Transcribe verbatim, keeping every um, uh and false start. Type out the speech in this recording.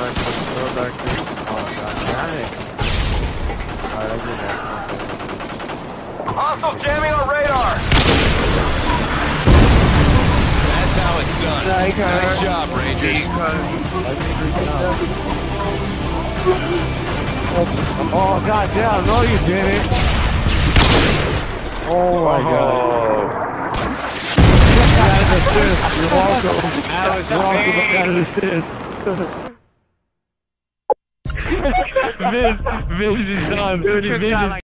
nice. Let's go back to. Oh god damn it. Alright, I did that. Hostile jamming our radar. That's how it's done. Nice job, Rangers. Oh god damn, no you didn't. Oh my god. You're welcome. That was You're welcome. That was assist. Vince, Vince is done. Vince is done.